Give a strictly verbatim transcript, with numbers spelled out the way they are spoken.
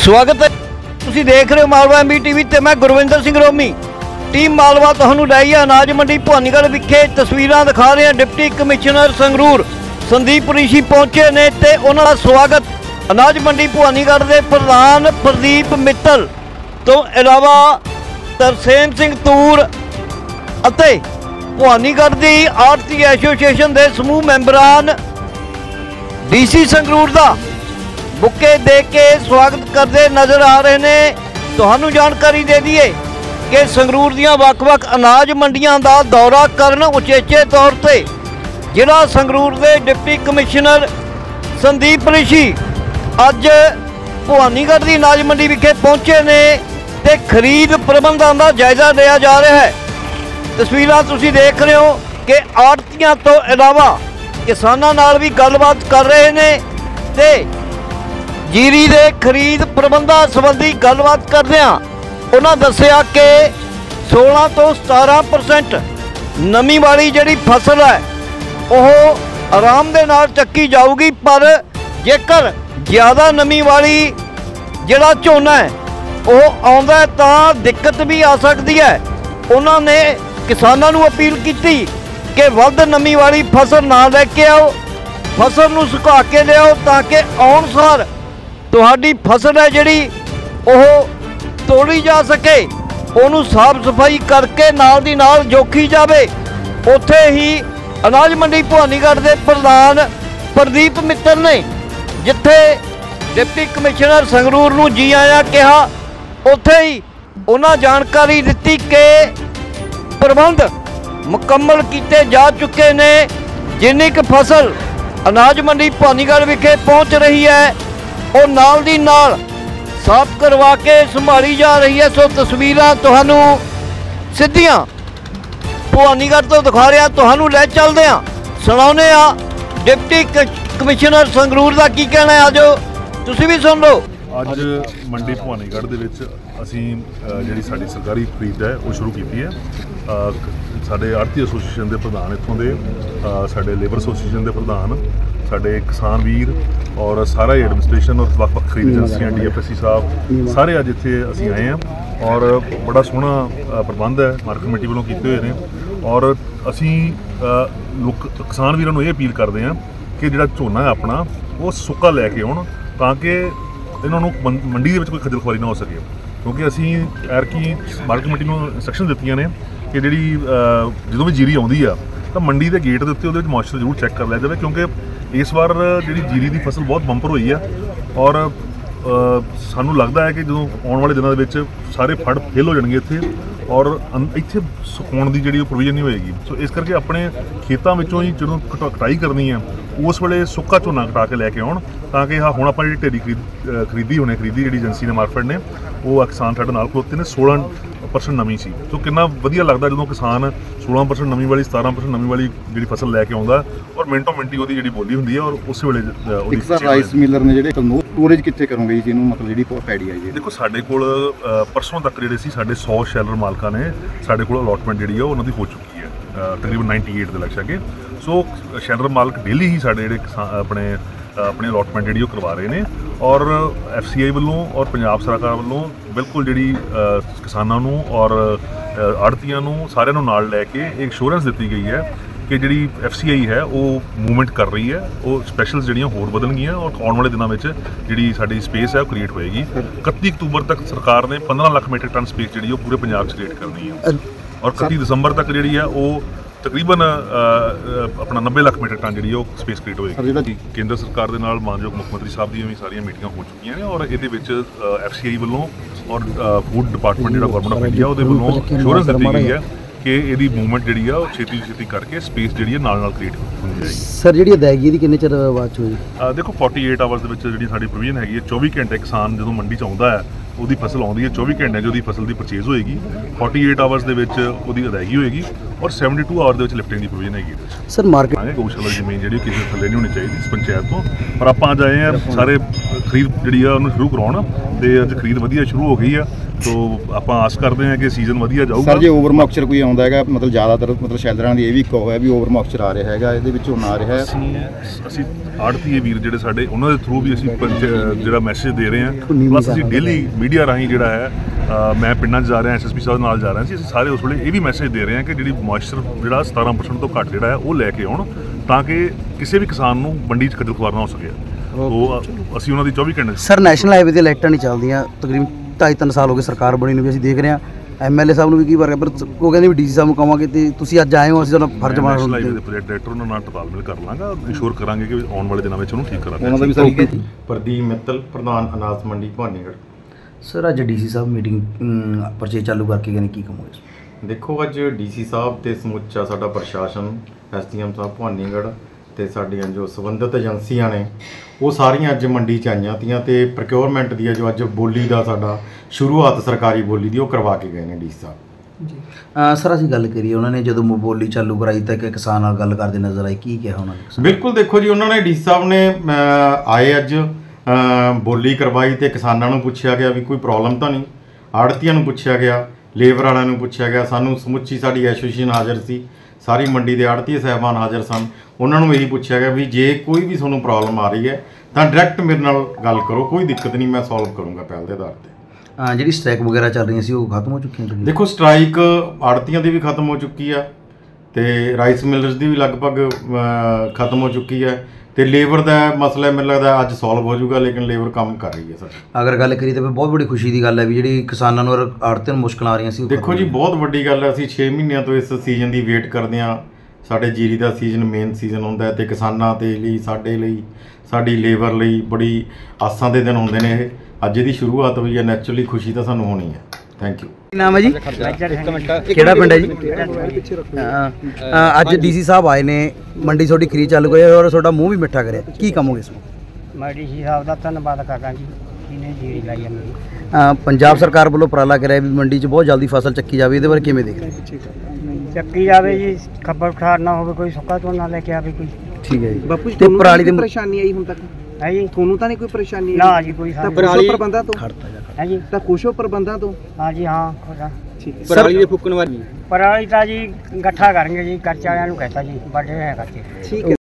स्वागत है, तुसीं देख रहे हो मालवा एम बी टीवी ते मैं गुरविंदर सिंह रोमी। टीम मालवा तुहानूं लाई है अनाज मंडी भवानीगढ़ विखे तस्वीरां दिखा रहे हैं। डिप्टी कमिश्नर संगरूर संदीप रिशी पहुंचे ने ते उन्हां दा स्वागत अनाज मंडी भवानीगढ़ के प्रधान प्रदीप मित्तल तो इलावा तरसेम सिंह तूर अते भवानीगढ़ की आरती एसोसीएशन के समूह मैंबरान डी सी संगरूर का बुके दे के स्वागत करते नज़र आ रहे हैं। तुहानूं जानकारी दे दईए कि संगरूर दीआं वख-वख अनाज मंडियां का दौरा करन उचेचे तौर पर जिला संगरूर के डिप्टी कमिश्नर संदीप रिशी अज भवानीगढ़ की अनाज मंडी विखे पहुंचे ने ते खरीद प्रबंधों का जायजा लिया जा रहा है। तस्वीरां तुसीं देख रहे हो कि आड़तियां तो इलावा किसानां नाल भी गलबात कर रहे ने ते जीरी दे खरीद प्रबंधों संबंधी गलबात करदिआं उन्हां दस्सिया कि सोलह तो सतारह परसेंट नमी वाली जिहड़ी फसल है वह आराम दे नाल चक्की जाऊगी, पर जेकर ज़्यादा नमी वाली जिहड़ा झोना है वह आउंदा तां दिक्कत भी आ सकती है। उन्होंने किसानों को अपील की कि वध नमी वाली फसल ना लैके आओ, फसल नूं सुका के लियाओ ताकि आउण सार तुहाडी फसल है जिहड़ी ओह तोड़ी जा सके, उहनूं साफ सफाई करके नाल दी नाल जोखी जावे। उत्थे ही अनाज मंडी भवानीगढ़ के प्रधान प्रदीप मित्तल ने जिथे डिप्टी कमिश्नर संगरूर नूं जी आया कहा, उत्थे ही उन्हां जानकारी दित्ती कि प्रबंध मुकम्मल किए जा चुके ने। जिन्नी क फसल अनाज मंडी भवानीगढ़ विखे पहुँच रही है और नाल दी नाल साफ करवा के संभाली जा रही है। सो तस्वीरां तुहानूं सिद्धियां भवानीगढ़ तो दिखा रहा, तुहानूं लै चलदे आ सुणाउने आ डिप्टी कमिश्नर संगरूर का की कहना है। आजो तुसीं भी सुन लो। अज मंडी भवानीगढ़ दे विच असीं जिहड़ी साडी सरकारी खरीद है वो शुरू की है। साडे आरती एसोसीएशन के प्रधान इत्थों दे साडे लेबर एसोसीएशन के प्रधान साडे किसान वीर और सारा ही एडमिनिस्ट्रेशन और वक् वक् खरीद एजेंसियां डी एफ एस सी साहब सारे अज इत्थे असीं आए हैं और बड़ा सोहना प्रबंध है मार्केट कमेटी वालों कीते हुए हैं। और असीं लोक किसान वीरां नूं ये अपील करते हैं कि जिहड़ा झोना है अपना वो सुक्का लैके आउण ताकि इन्हां नूं मंडी दे विच कोई खज्जल खुआरी ना हो सके, क्योंकि असीं एरकी मार्केट कमेटी नूं इंस्ट्रक्शन दित्तियां ने कि जिहड़ी जदों भी जीरी आउंदी आ तां मंडी के गेट के उत्ते उहदे विच मॉइस्चर जरूर चैक कर लिया जाए, क्योंकि इस बार जिहड़ी जीरी की फसल बहुत बंपर हुई है और सानूं लगदा है कि जो आने वाले दिनों के सारे फड़ फेल हो जाएंगे इत्थे और इत्थे सुकाउण की जिहड़ी प्रोविजन नहीं होएगी। सो इस करके अपने खेतों विचों ही जो कटाई करनी है उस वेले सुक्का झोना कटा के लैके आउण ताकि हाँ हुण आपां जिहड़ी ढेरी खरीद खरीदी होने खरीदी जिहड़ी एजेंसी ने मार्फेड ने वो किसान साडे नाल खलोते ने सोलह परसेंट नमी सी। तो कितना वधिया लगदा जदों किसान सोलह परसेंट नमी वाली सतारह परसेंट नमी वाली जिहड़ी फसल लैके आउंदा और मिनटों मिनटी उहदी जिहड़ी बोली हुंदी है और उस वेले एक सर राइस मिलर ने जिहड़े स्टोरेज कित्थे करोगे जी इहनूं मतलब जिहड़ी पैड़ी आई है। देखो साडे कोल परसों तक जिहड़े सी साडे सौ शैलर मालकां ने साडे कोल अलॉटमेंट जिहड़ी है उहनां दी हो चुकी है तकरीबन नाइनटी एट दे लग सके। सो शैलर मालक डेली ही साडे जिहड़े अपने अपने अलॉटमेंट जिहड़ी ओह करवा रहे हैं और एफ सी आई वालों और पंजाब सरकार वालों बिल्कुल जिहड़ी किसानां नूं और आड़तियां नूं सारिआं नूं नाल लैके एक इंश्योरेंस दित्ती गई है कि जिहड़ी एफ सी आई है वो मूवमेंट कर रही है, वो स्पैशल्स जिहड़ियां होर बदलणगीਆਂ और आने वाले दिनों में जिहड़ी साडी स्पेस है वो क्रिएट होएगी। इकत्ती अक्तूबर तक सरकार ने पंद्रह लाख मीट्रिक टन स्पेस जिहड़ी पूरे पंजाब च क्रिएट करनी है और इकत्ती दिसंबर तक जिहड़ी है वो तकरीबन अपना नब्बे लाख मीट्रिक टन जी स्पेस क्रिएट होएगी। केंद्र सरकार के नाल मानयोग मुख्य मंत्री साहब दी भी सारियां मीटिंगां हो चुकी हैं और ये एफ सी आई वालों और फूड डिपार्टमेंट जो गवर्नमेंट ऑफ इंडिया वो वालों इंश्योरेंस दी गई है कि ये मूवमेंट जी है छेती छेती करके स्पेस जी है नाल नाल क्रिएट होंदी जाएगी। सर जी अदायगी दी किन्ने चिर बाद होई? देखो फोर्टी एट आवर्स जी साडी प्रोविजन हैगी है चौबी घंटे किसान जो मंडी च आउंदा है ਉਹਦੀ फसल आती है चौबी घंटे जो फसल की परचेज होएगी फोर्टी एट आवर्स के अदायगी होएगी और सैवनटी टू आवर के लिफ्टिंग की प्रोविजन हैगी। सर मार्केट गौशाला जमीन जी किसी थले नहीं होनी चाहिए इस पंचायत तो, पर आप आज आए हैं सारे खरीद जी शुरू कराउण ते अज खरीद वधिया शुरू हो गई है ਸੋ ਆਪਾਂ ਆਸ ਕਰਦੇ ਹਾਂ ਕਿ ਸੀਜ਼ਨ ਵਧੀਆ ਜਾਊਗਾ। ਸਰ ਜੇ ਓਵਰ ਮੌਕਚਰ ਕੋਈ ਆਉਂਦਾ ਹੈਗਾ, ਮਤਲਬ ਜ਼ਿਆਦਾਤਰ ਮਤਲਬ ਸ਼ੈਲਰਾਂ ਦੀ ਇਹ ਵੀ ਕਹੋ ਹੈ ਵੀ ਓਵਰ ਮੌਕਚਰ ਆ ਰਿਹਾ ਹੈਗਾ, ਇਹਦੇ ਵਿੱਚ ਝੋਨਾ ਆ ਰਿਹਾ ਹੈ। ਅਸੀਂ ਅਸੀਂ ਆੜਤੀਏ ਵੀਰ ਜਿਹੜੇ ਸਾਡੇ ਉਹਨਾਂ ਦੇ ਥਰੂ ਵੀ ਅਸੀਂ ਪੰਚ ਜਿਹੜਾ ਮੈਸੇਜ ਦੇ ਰਹੇ ਹਾਂ, ਪਲੱਸ ਅਸੀਂ ਡੇਲੀ ਮੀਡੀਆ ਰਾਹੀਂ ਜਿਹੜਾ ਹੈ ਅ, ਮੈਂ ਪਿੰਡਾਂ 'ਚ ਜਾ ਰਿਹਾ, ਐਸ ਐਸ ਪੀ ਸਾਹਿਬ ਨਾਲ ਜਾ ਰਿਹਾ ਸੀ, ਅਸੀਂ ਸਾਰੇ ਉਸ ਵੇਲੇ ਇਹ ਵੀ ਮੈਸੇਜ ਦੇ ਰਹੇ ਹਾਂ ਕਿ ਜਿਹੜੀ ਮੋਇਸਚਰ ਜਿਹੜਾ ਸਤਾਰਾਂ ਪਰਸੈਂਟ ਤੋਂ ਘੱਟ ਜਿਹੜਾ ਹੈ ਉਹ ਲੈ ਕੇ ਆਉਣ, ਤਾਂ ਕਿ ਕਿਸੇ ਵੀ ਕਿਸਾਨ ਨੂੰ ਮੰਡੀ 'ਚ ਖੱਜਲ ਖੁਆਰ ਨਾ ਹੋ ਸਕੇ। ਉਹ ਅਸੀਂ ਉਹਨਾਂ ਦੀ ਚੌਵੀ ਘੰਟੇ ਸਰ ਨੈਸ਼ਨਲ ਹਾਈਵੇ ਤੇ ਲਾਈਟਾਂ ਨਹੀਂ ਚੱਲਦੀਆਂ, ਤਕਰੀਬਨ ਢਾਈ ਤਿੰਨ ਸਾਲ ਹੋ ਗਏ ਸਰਕਾਰ ਬਣੀ ਨੂੰ ਵੀ ਅਸੀਂ ਦੇਖ ਰਹੇ ਹਾਂ। ਐਮ ਐਲ ਏ ਸਾਹਿਬ ਨੂੰ ਵੀ ਕੀ ਵਾਰ ਪਰ ਉਹ ਕਹਿੰਦੇ ਵੀ ਡੀ ਸੀ ਸਾਹਿਬ ਨੂੰ ਕਹਾਂਗੇ ਤੇ ਤੁਸੀਂ ਅੱਜ ਆਏ ਹੋ, ਅਸੀਂ ਤੁਹਾਨੂੰ ਫਰਜ਼ ਮਾਰ ਨੈਸ਼ਨਲ ਹਾਈਵੇ ਦੇ ਪ੍ਰੋਜੈਕਟ ਡਾਇਰੈਕਟਰ ਉਹਨਾਂ ਨਾਲ ਤਾਲਮੇਲ ਕਰ ਲਾਂਗਾ, ਇੰਸ਼ੋਰ ਕਰਾਂਗੇ ਕਿ ਆਉਣ ਵਾਲੇ ਦਿਨਾਂ ਵਿੱਚ ਉਹਨੂੰ ਠੀਕ ਕਰਾਂਗੇ। ਉਹਨਾਂ ਦਾ ਵੀ ਸਰ ਜੀ ਪ੍ਰਦੀਪ ਮਿੱਤਲ, ਪ੍ਰਧਾਨ ਅਨਾਜ ਮੰਡੀ ਭਵਾਨੀਗੜ੍ਹ। ਸਰ ਅੱਜ ਡੀ ਸੀ ਸਾਹਿਬ ਮੀਟਿੰਗ ਪਰਚੇਜ ਚਾਲੂ ਕਰਕੇ ਗਏ ਨੇ, ਕੀ ਕੰਮ ਹੋਇਆ? ਦੇਖੋ ਅੱਜ ਡੀ ਸੀ ਸਾਹਿਬ ਤੇ ਸਮੁੱਚਾ ਸਾਡਾ ਪ੍ਰਸ਼ਾਸਨ, ਐਸ ਡੀ ਐਮ ਸਾਹਿਬ ਭਵਾਨੀਗੜ੍ਹ ਤੇ ਸਾਡੀਆਂ ਜੋ ਸੰਬੰਧਿਤ ਏਜੰਸੀਆਂ ਨੇ ਉਹ ਸਾਰੀਆਂ ਅੱਜ ਮੰਡੀ 'ਚ ਆਈਆਂ ਤੀਆਂ ਤੇ ਪ੍ਰੋਕਿਉਰਮੈਂਟ ਦੀ ਜੋ ਅੱਜ ਬੋਲੀ ਦਾ ਸਾਡਾ ਸ਼ੁਰੂਆਤ ਸਰਕਾਰੀ ਬੋਲੀ ਦੀ ਉਹ ਕਰਵਾ ਕੇ ਗਏ ਨੇ D C Sahib ji. Sir ਅਸੀਂ ਗੱਲ ਕਰੀਏ, ਉਹਨਾਂ ਨੇ ਜਦੋਂ ਬੋਲੀ ਚਾਲੂ ਕਰਾਈ ਤਾਂ ਕਿ ਕਿਸਾਨ ਨਾਲ ਗੱਲ ਕਰਦੇ ਨਜ਼ਰ ਆਏ, ਕੀ ਕਿਹਾ ਉਹਨਾਂ ਨੇ? ਬਿਲਕੁਲ ਦੇਖੋ ਜੀ, ਉਹਨਾਂ ਨੇ ਡੀ ਸੀ ਸਾਹਿਬ ਨੇ ਆਏ ਅੱਜ ਬੋਲੀ ਕਰਵਾਈ ਤੇ ਕਿਸਾਨਾਂ ਨੂੰ ਪੁੱਛਿਆ ਗਿਆ ਵੀ ਕੋਈ ਪ੍ਰੋਬਲਮ ਤਾਂ ਨਹੀਂ, ਆੜਤੀਆਂ ਨੂੰ ਪੁੱਛਿਆ ਗਿਆ, ਲੇਬਰ ਵਾਲਿਆਂ ਨੂੰ ਪੁੱਛਿਆ ਗਿਆ, ਸਾਨੂੰ ਸਮੁੱਚੀ ਸਾਡੀ ਐਸੋਸੀਏਸ਼ਨ ਹਾਜ਼ਰ ਸੀ, ਸਾਰੀ ਮੰਡੀ ਦੇ ਆੜਤੀਏ ਸਾਹਿਬਾਨ ਹਾਜ਼ਰ ਸਨ। ਉਹਨਾਂ ਨੂੰ ਇਹੀ ਪੁੱਛਿਆ ਗਿਆ ਵੀ ਜੇ ਕੋਈ ਵੀ ਤੁਹਾਨੂੰ ਪ੍ਰੋਬਲਮ ਆ ਰਹੀ ਹੈ ਤਾਂ ਡਾਇਰੈਕਟ ਮੇਰੇ ਨਾਲ ਗੱਲ ਕਰੋ, ਕੋਈ ਦਿੱਕਤ ਨਹੀਂ, ਮੈਂ ਸੋਲਵ ਕਰੂੰਗਾ ਪਹਿਲ ਦੇ ਆਧਾਰ ਤੇ। ਜਿਹੜੀ ਸਟ੍ਰਾਈਕ ਵਗੈਰਾ ਚੱਲ ਰਹੀਆਂ ਸੀ ਉਹ ਖਤਮ ਹੋ ਚੁੱਕੀਆਂ? ਦੇਖੋ ਸਟ੍ਰਾਈਕ ਆੜਤੀਆਂ ਦੀ ਵੀ ਖਤਮ ਹੋ ਚੁੱਕੀ ਆ ਤੇ ਰਾਈਸ ਮਿਲਰਸ ਦੀ ਵੀ ਲਗਭਗ ਖਤਮ ਹੋ ਚੁੱਕੀ ਹੈ ਤੇ ਲੇਬਰ ਦਾ ਮਸਲਾ ਮੈਨੂੰ ਲੱਗਦਾ ਅੱਜ ਸੋਲਵ ਹੋ ਜਾਊਗਾ, ਲੇਕਿਨ ਲੇਬਰ ਕੰਮ ਕਰ ਰਹੀ ਹੈ ਸਰ। ਅਗਰ ਗੱਲ ਕਰੀਏ ਤਾਂ ਬਹੁਤ ਬੜੀ ਖੁਸ਼ੀ ਦੀ ਗੱਲ ਹੈ ਵੀ ਜਿਹੜੀ ਕਿਸਾਨਾਂ ਨੂੰ ਔਰ ਆੜਤੀਆਂ ਨੂੰ ਮੁਸ਼ਕਲਾਂ ਆ ਰਹੀਆਂ ਸੀ। ਦੇਖੋ ਜੀ ਬਹੁਤ ਵੱਡੀ ਗੱਲ ਹੈ, ਅਸੀਂ ਛੇ ਮਹੀਨਿਆਂ ਤੋਂ ਇਸ ਸੀਜ਼ਨ ਦੀ ਵੇਟ ਕਰਦੇ ਹਾਂ। ਸਾਡੇ ਜੀਰੀ ਦਾ ਸੀਜ਼ਨ ਮੇਨ ਸੀਜ਼ਨ ਹੁੰਦਾ ਹੈ ਤੇ ਕਿਸਾਨਾਂ ਦੇ ਲਈ, ਸਾਡੇ ਲਈ, ਸਾਡੀ ਲੇਬਰ ਲਈ ਬੜੀ ਆਸਾਂ ਦੇ ਦਿਨ ਹੁੰਦੇ ਨੇ ਇਹ। ਅੱਜ ਇਹਦੀ ਸ਼ੁਰੂਆਤ ਹੋਈ ਹੈ, ਨੈਚੁਰਲੀ ਖੁਸ਼ੀ ਤਾਂ ਸਾਨੂੰ ਹੋਣੀ ਹੈ। Thank you. ਕੀ ਨਾਮ ਹੈ ਜੀ? ਕਿਹੜਾ ਪਿੰਡ ਹੈ ਜੀ? ਅੱਜ ਡੀਸੀ ਸਾਹਿਬ ਆਏ ਨੇ, ਮੰਡੀ ਤੁਹਾਡੀ ਖਰੀਦ ਚਾਲੂ ਕਰੀ ਔਰ ਤੁਹਾਡਾ ਮੂੰਹ ਵੀ ਮਿੱਠਾ ਕਰਿਆ, ਕੀ ਕਹੋਗੇ ਇਸ ਨੂੰ? ਮੈਂ ਡੀਸੀ ਸਾਹਿਬ ਦਾ ਧੰਨਵਾਦ ਕਰਦਾ ਜੀ, ਜਿਹਨੇ ਜੀਰੀ ਲਾਈ ਹੈ ਮੇਰੀ। ਪੰਜਾਬ ਸਰਕਾਰ ਵੱਲੋਂ ਉਪਰਾਲਾ ਕਰਿਆ ਵੀ ਮੰਡੀ 'ਚ ਬਹੁਤ ਜਲਦੀ ਫਸਲ ਚੱਕੀ ਜਾਵੇ, ਇਹਦੇ ਬਾਰੇ ਕਿਵੇਂ ਦੇਖ ਰਹੇ ਹੋ? ਚੱਕੀ ਜਾਵੇ ਜੀ, ਖੱਬਲ ਖਰਾਰ ਨਾ ਹੋਵੇ, ਕੋਈ ਸੁੱਕਾ ਝੋਨਾ ਲੈ ਕੇ ਆਵੇ ਕੋਈ। ਠੀਕ ਹੈ ਜੀ। ਬਾਪੂ ਜੀ ਤੇ ਪਰਾਲੀ ਦੀ ਪਰੇਸ਼ਾਨੀ ਆਈ ਹੁਣ ਤੱਕ ਹੈ ਜੀ? ਤੁਹਾਨੂੰ ਤਾਂ ਨਹੀਂ ਕੋਈ ਪਰੇਸ਼ਾਨੀ ਆਈ? ਨਾ ਜੀ ਕੋਈ ਤਾਂ ਪਰਾਲੀ ਪ੍ਰਬੰਧਾਂ ਤੋਂ ਖੜਤਾ ਜਾ ਹੈ ਜੀ? ਤਾਂ ਖੁਸ਼ ਹੋ ਪ੍ਰਬੰਧਾਂ ਤੋਂ? ਹਾਂ ਜੀ ਹਾਂ ਖੁਸ਼ ਹਾਂ। ਠੀਕ ਹੈ। ਪਰਾਲੀ ਦੇ ਫੁੱਕਣ ਵਾਲੀ ਪਰਾਲੀ ਤਾਂ ਜੀ ਇਕੱਠਾ ਕਰਾਂਗੇ ਜੀ, ਖਰਚਾ ਵਾਲਿਆਂ ਨੂੰ ਕਹਿਤਾ ਜੀ, ਵੱਡੇ ਹੈ ਖਰਚੇ। ਠੀਕ ਹੈ।